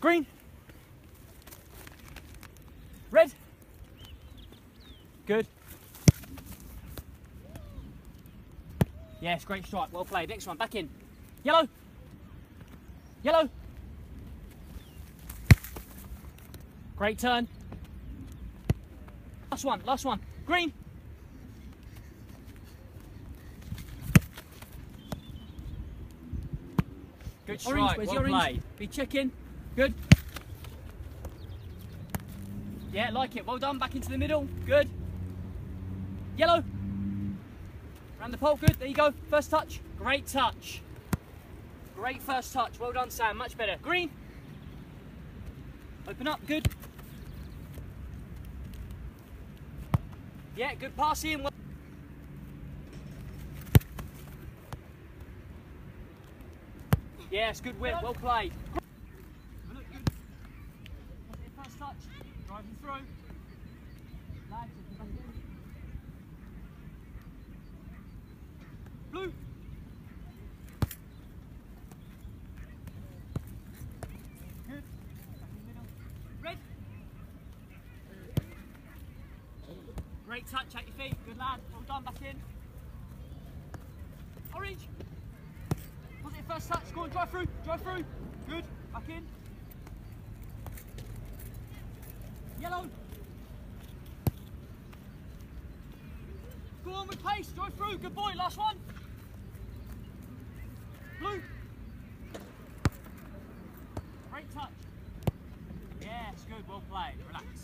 Green. Red. Good. Yes, great strike. Well played. Next one, back in. Yellow. Yellow. Great turn. Last one, last one. Green. Good strike, well played. Be checking. Good. Yeah, like it. Well done. Back into the middle. Good. Yellow. Around the pole. Good. There you go. First touch. Great touch. Great first touch. Well done, Sam. Much better. Green. Open up. Good. Yeah, good pass in. Yes, good whip. Well played. Look good. Positive first touch. Driving through. Lag. Blue. Good. Back in the middle. Red. Great touch at your feet. Good lad. Well done. Back in. Orange. Positive first touch. Go on. Drive through. Drive through. Good. Back in. Yellow. Go on with pace. Drive through. Good boy. Last one. Blue. Great touch. Yes. Good. Well played. Relax.